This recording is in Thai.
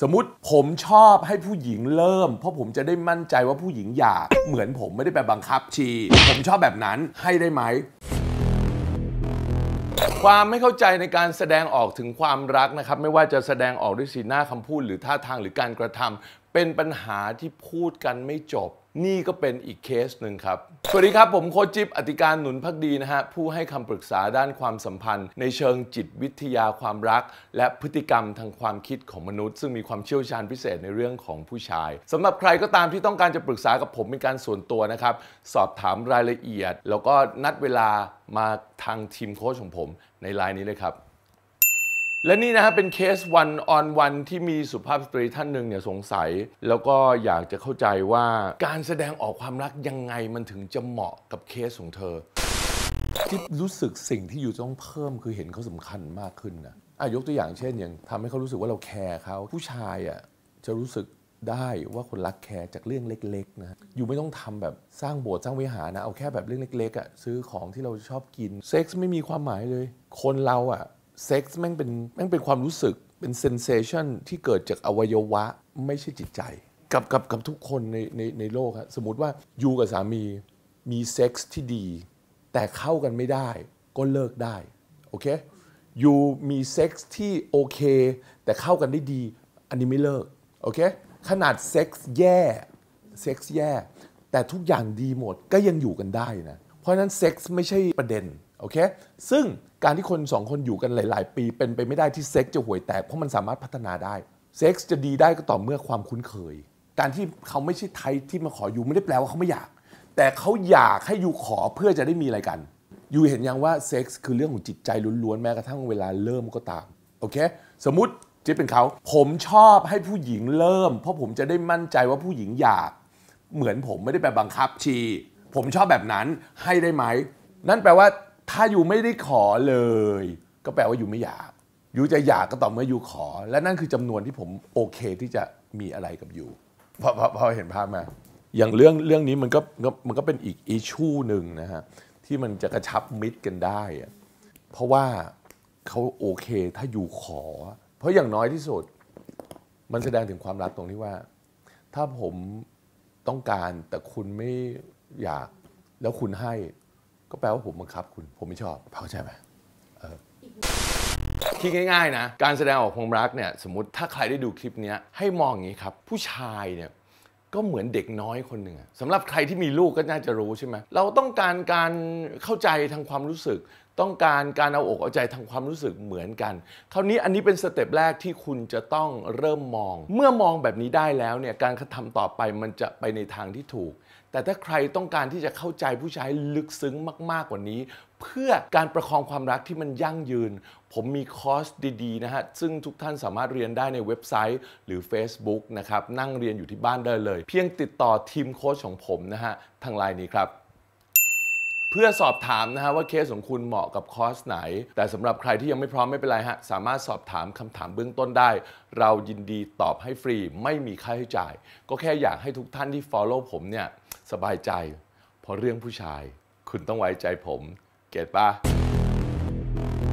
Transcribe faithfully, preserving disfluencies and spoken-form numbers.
สมมุติผมชอบให้ผู้หญิงเริ่มเพราะผมจะได้มั่นใจว่าผู้หญิงอยากเหมือนผมไม่ได้ไปบังคับชีผมชอบแบบนั้นให้ได้ไหมความไม่เข้าใจในการแสดงออกถึงความรักนะครับไม่ว่าจะแสดงออกด้วยสีหน้าคำพูดหรือท่าทางหรือการกระทำเป็นปัญหาที่พูดกันไม่จบนี่ก็เป็นอีกเคสหนึ่งครับสวัสดีครับผมโค้ชจิ๊บอติการหนุนภักดีนะฮะผู้ให้คำปรึกษาด้านความสัมพันธ์ในเชิงจิตวิทยาความรักและพฤติกรรมทางความคิดของมนุษย์ซึ่งมีความเชี่ยวชาญพิเศษในเรื่องของผู้ชายสำหรับใครก็ตามที่ต้องการจะปรึกษากับผมเป็นการส่วนตัวนะครับสอบถามรายละเอียดแล้วก็นัดเวลามาทางทีมโค้ชของผมในไลน์นี้เลยครับและนี่นะฮะเป็นเคส one on one ที่มีสุภาพสตรีท่านหนึ่งเนี่ยสงสัยแล้วก็อยากจะเข้าใจว่าการแสดงออกความรักยังไงมันถึงจะเหมาะกับเคสของเธอที่รู้สึกสิ่งที่อยู่ต้องเพิ่มคือเห็นเขาสำคัญมากขึ้นนะอ่ะยกตัวอย่างเช่นอย่างทำให้เขารู้สึกว่าเราแคร์เขาผู้ชายอ่ะจะรู้สึกได้ว่าคนรักแคร์จากเรื่องเล็กๆนะอยู่ไม่ต้องทำแบบสร้างโบสถ์สร้างวิหารนะเอาแค่แบบเรื่องเล็กๆอ่ะซื้อของที่เราชอบกินเซ็กส์ไม่มีความหมายเลยคนเราอ่ะเซ็กส์แม่งเป็นแม่งเป็นความรู้สึกเป็นเซนเซชันที่เกิดจากอวัยวะไม่ใช่จิตใจกับกับกับทุกคนในในในโลกครับสมมติว่ายูกับสามีมีเซ็กส์ที่ดีแต่เข้ากันไม่ได้ก็เลิกได้โอเคยูมีเซ็กส์ที่โอเคแต่เข้ากันได้ดีอันนี้ไม่เลิกโอเคขนาดเซ็กส์แย่เซ็กส์แย่แต่ทุกอย่างดีหมดก็ยังอยู่กันได้นะเพราะฉะนั้นเซ็กส์ไม่ใช่ประเด็นโอเคซึ่งการที่คนสองคนอยู่กันหลายๆปีเป็นไปไม่ได้ที่เซ็กส์จะห่วยแตกเพราะมันสามารถพัฒนาได้เซ็กส์จะดีได้ก็ต่อเมื่อความคุ้นเคยการที่เขาไม่ใช่ไทป์ที่มาขออยู่ไม่ได้แปลว่าเขาไม่อยากแต่เขาอยากให้อยู่ขอเพื่อจะได้มีอะไรกันอยู่เห็นยังว่าเซ็กส์คือเรื่องของจิตใจล้วนๆแม้กระทั่งเวลาเริ่มก็ตามโอเคสมมุติจิ๊บเป็นเขาผมชอบให้ผู้หญิงเริ่มเพราะผมจะได้มั่นใจว่าผู้หญิงอยากเหมือนผมไม่ได้ไปบังคับชีผมชอบแบบนั้นให้ได้ไหมนั่นแปลว่าถ้าอยู่ไม่ได้ขอเลยก็แปลว่าอยู่ไม่อยากอยู่จะอยากก็ต่อเมื่ออยู่ขอและนั่นคือจำนวนที่ผมโอเคที่จะมีอะไรกับอยู่พอพอพอเห็นภาพไหมอย่างเรื่องเรื่องนี้มันก็มันก็เป็นอีกอิชชูหนึ่งนะฮะที่มันจะกระชับมิตรกันได้เพราะว่าเขาโอเคถ้าอยู่ขอเพราะอย่างน้อยที่สุดมันแสดงถึงความรักตรงที่ว่าถ้าผมต้องการแต่คุณไม่อยากแล้วคุณให้ก็แปลว่าผมบังคับคุณผมไม่ชอบเข้าใจไหมเออคิดง่ายๆนะการแสดงออกความรักเนี่ยสมมติถ้าใครได้ดูคลิปนี้ให้มองอย่างนี้ครับผู้ชายเนี่ยก็เหมือนเด็กน้อยคนหนึ่งสำหรับใครที่มีลูกก็น่าจะรู้ใช่ไหมเราต้องการการเข้าใจทางความรู้สึกต้องการการเอาอกเอาใจทางความรู้สึกเหมือนกันคราวนี้อันนี้เป็นสเต็ปแรกที่คุณจะต้องเริ่มมองเมื่อมองแบบนี้ได้แล้วเนี่ยการกระทำต่อไปมันจะไปในทางที่ถูกแต่ถ้าใครต้องการที่จะเข้าใจผู้ชายลึกซึ้งมากๆกว่านี้เพื่อการประคองความรักที่มันยั่งยืนผมมีคอร์สดีๆนะฮะซึ่งทุกท่านสามารถเรียนได้ในเว็บไซต์หรือ Facebook นะครับนั่งเรียนอยู่ที่บ้านได้เลยเพียงติดต่อทีมโค้ชของผมนะฮะทางไลน์นี้ครับเพื่อสอบถามนะฮะว่าเคสของคุณเหมาะกับคอร์สไหนแต่สำหรับใครที่ยังไม่พร้อมไม่เป็นไรฮะสามารถสอบถามคำถามเบื้องต้นได้เรายินดีตอบให้ฟรีไม่มีค่าใช้จ่ายก็แค่อยากให้ทุกท่านที่ follow ผมเนี่ยสบายใจเพราะเรื่องผู้ชายคุณต้องไว้ใจผมเก็ทป่ะ